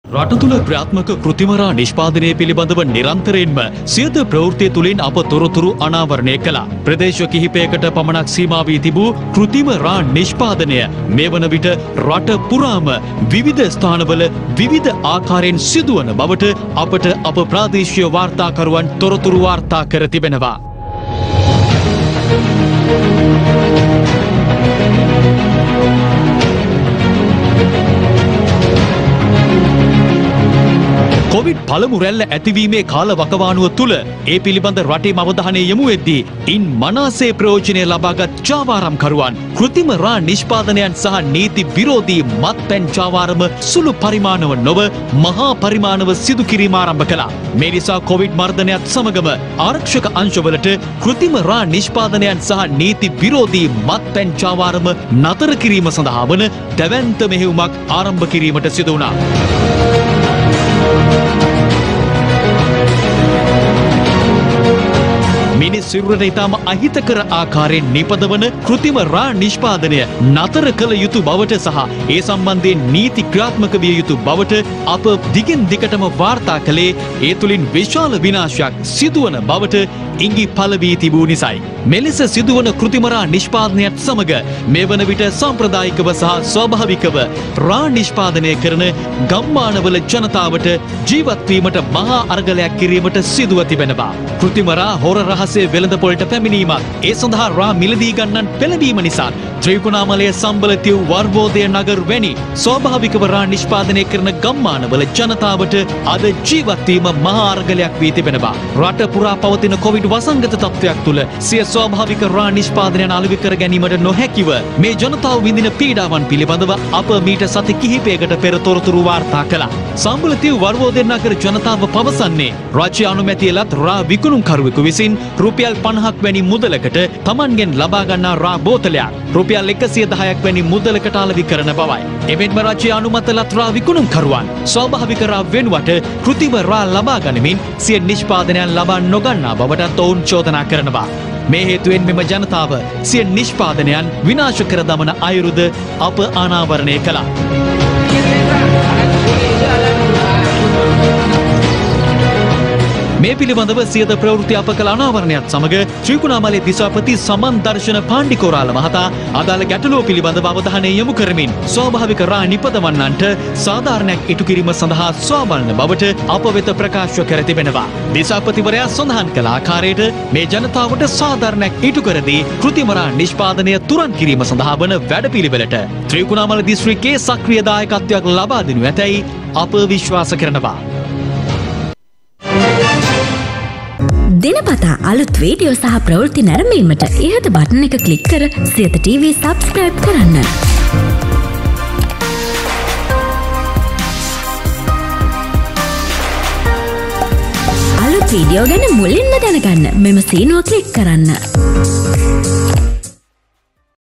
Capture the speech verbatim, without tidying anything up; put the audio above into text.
රට තුළ ක්‍රියාත්මක කෘතිමරා නිෂ්පාදනය පිළිබඳව නිරන්තරයෙන්ම සියත ප්‍රවෘත්තිය තුළින් අප තොරතුරු අනාවරණය කළා. ප්‍රදේශ කිහිපයකට පමණක් සීමා වී තිබූ කෘතිමරා නිෂ්පාදනය මේ වන විට රට පුරාම විවිධ ස්ථානවල විවිධ ආකාරයෙන් සිදුවන බවට අපට අප ප්‍රාදේශීය වාර්තාකරුවන් තොරතුරු වාර්තා කර තිබෙනවා. කොවිඩ් පළමු රැල්ල ඇතිවීමේ කාල වකවානුව තුළ ඒ පිළිබඳ රටේ අවධානය යොමු වෙද්දී ඉන් මනාසේ ප්‍රයෝජනය ලබාගත් ජාවාරම්කරුවන් කෘතිම රා නිෂ්පාදනයන් සහ නීති විරෝධී මත්පැන් ජාවාරම සුළු පරිමාණව නොව මහා පරිමාණව සිදු කිරීම ආරම්භ කළා. මේ නිසා කොවිඩ් මර්ධනයත් සමගම ආරක්ෂක අංශවලට කෘතිම රා නිෂ්පාදනයන් සහ නීති විරෝධී මත්පැන් ජාවාරම නතර කිරීම සඳහා වන දැවැන්ත මෙහෙයුමක් ආරම්භ කිරීමට සිදු වුණා. මිනිස් සිරුරට ඉතාම අහිතකර ආකාරයෙන් නිපදවන කෘතිම රා නිෂ්පාදනය නතර කළ යුතු බවට සහ ඒ සම්බන්ධයෙන් නීති ක්‍රියාත්මක විය යුතු බවට අප දිගින් දිගටම වාර්තා කළේ ඒ තුළින් විශාල විනාශයක් සිදුවන බවට ඉඟි පළ වී තිබූ නිසයි. මෙලෙස සිදුවන කෘතිම රා නිෂ්පාදනයත් සමග මේ වන විට සාම්ප්‍රදායිකව සහ ස්වාභාවිකව රා නිෂ්පාදනය කරන ගම්මානවල ජනතාවට ජීවත් වීමට මහා අරගලයක් කිරීමට සිදුව තිබෙනවා. කෘතිම රා හොර රහසේ වෙළඳපොළට පැමිණීමත් ඒ සඳහා රා මිලදී ගන්නන් පෙළඹීම නිසා ත්‍රිකුණාමලයේ සම්බලතිව් වර්බෝදය නගර වැනි ස්වාභාවිකව රා නිෂ්පාදනය කරන ගම්මානවල ජනතාවට අද ජීවත් වීම මහා අරගලයක් වී තිබෙනවා. රට පුරා පවතින කොවිඩ් වසංගත තත්ත්වයක් තුළ සිය ස්වාභාවික රා නිෂ්පාදනයන් අලෙවි කර ගැනීමට නොහැකිව මේ ජනතාව විඳින පීඩාවන් පිළිබඳව අප මීට සති කිහිපයකට පෙර තොරතුරු වාර්තා කළා. සම්බලතිව් වර්බෝදය නගර ජනතාව පවසන්නේ රාජ්‍ය අනුමැතිය ලත් රා විකුණුම්කරුවෙකු විසින් රුපියල් පනහක් වැනි මුදලකට තමන්ගෙන් ලබා ගන්නා රා බෝතලයක් රුපියල් එකසිය දහයක් වැනි මුදලකට අලෙවි කරන බවයි. එමෙන්ම රාජ්‍ය අනුමත ලත් රා විකුණුම්කරුවන් ස්වාභාවික රා වෙනුවට කෘතිම රා ලබා ගනිමින් සිය නිෂ්පාදනයන් ලබා නොගන්නා බවටත් ඔවුන් චෝදනා කරනවා. මේ හේතුවෙන් මෙම ජනතාව සිය නිෂ්පාදනයන් විනාශ කර දමන අයුරුද අප අනාවරණය කළා. මේ පිළිබඳව සියත ප්‍රවෘත්ති අප කළ අනාවරණයත් සමග ත්‍රිකුණාමලයේ දිසාපති සමන් දර්ශන පාණ්ඩිකෝරාල මහතා අදාළ ගැටලුව පිළිබඳව අවධානය යොමු කරමින් ස්වාභාවික රා නිපදවන්නන්ට සාධාරණයක් ඉටු කිරීම සඳහා සොයාබලන බවට අප වෙත ප්‍රකාශ කර තිබෙනවා. දිසාපතිවරයා සඳහන් කළ ආකාරයට මේ ජනතාවට සාධාරණයක් ඉටු කර දී කෘතිම රා නිෂ්පාදනය තුරන් කිරීම සඳහා වන වැඩපිළිවෙලට ත්‍රිකුණාමල දිස්ත්‍රික්කයේ සක්‍රීය දායකත්වයක් ලබා දෙනු ඇතැයි අප විශ්වාස කරනවා. දිනපතා අලුත් වීඩියෝ සහ ප්‍රවෘත්ති නැරඹීමට ඉහත බටන් එක ක්ලික් කර සියත ටීවී සබ්ස්ක්‍රයිබ් කරන්න. අලුත් වීඩියෝ ගැන මුලින්ම දැනගන්න මෙම සීනුව ක්ලික් කරන්න.